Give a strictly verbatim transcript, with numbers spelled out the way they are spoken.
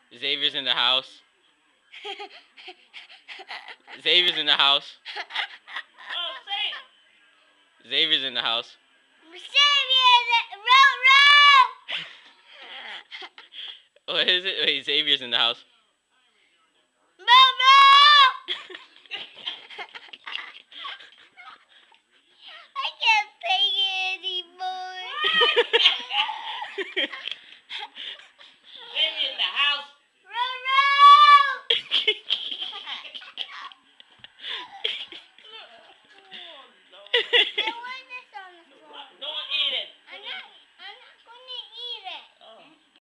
Xavier's in the house. Xavier's in the house. Oh, say it. Xavier's in the house. Xavier, row, row. What is it? Wait, Xavier's in the house.